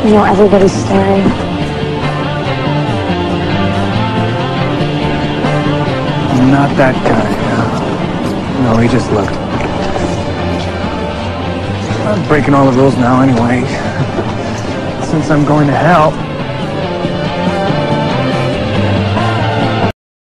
You know, everybody's staring. Not that guy. No, he just looked. I'm breaking all the rules now anyway. Since I'm going to hell.